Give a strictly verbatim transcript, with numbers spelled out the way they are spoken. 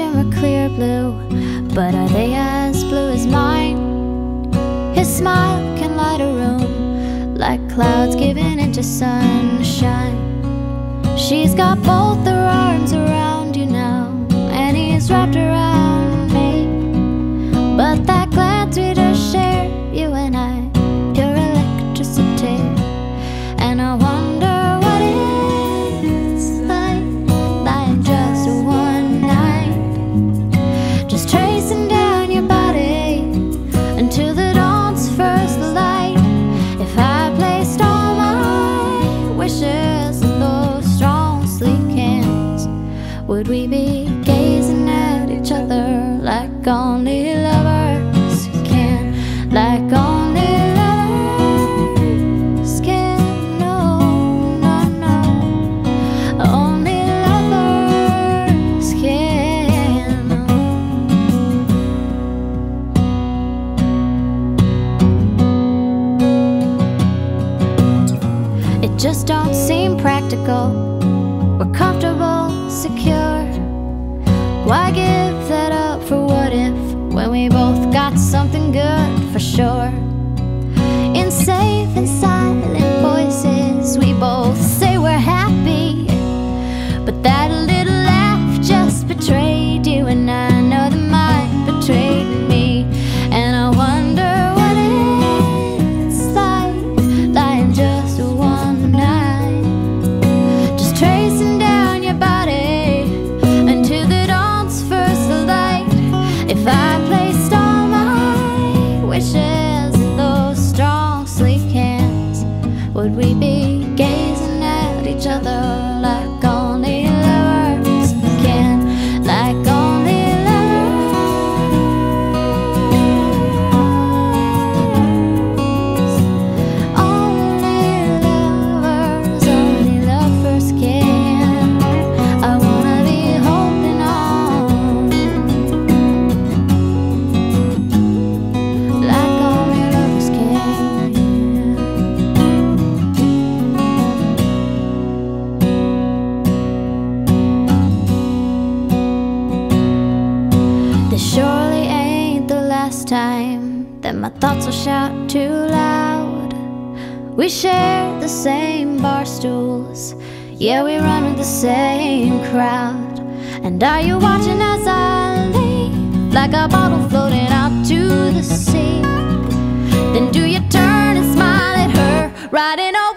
them are clear blue, but are they as blue as mine? His smile can light a room like clouds giving into sunshine. She's got both her arms around you now, and he's wrapped around me. But that glance we just share, you and I, pure electricity. And I wonder what it's like, lying just one night, just tracing down your body until the dawn's first light. If I placed all my wishes in those strong, sleek hands, would we be gazing at each other like only lovers can, like only lovers can? No, no, no, only lovers can. It just don't seem practical. We're comfortable, secure. Why give that up for what if, when we both got something good for sure? In safe and silent voices, we both say we're happy, but that little laugh just betrayed you, and I know that mine betrayed me. And I wonder what it's like, lying just one night, just tracing down your body until the dawn's first light. If I placed all my wishes in those strong, sleek hands, would we be gazing at each other like only lovers can, like only lovers, only lovers, only lovers can? I wanna be holding on like only lovers can. This surely ain't the last time that my thoughts will shout too loud. We share the same bar stools, yeah, we run with the same crowd. And are you watching as I leave, like a bottle floating out to the sea? Then do you turn and smile at her, riding over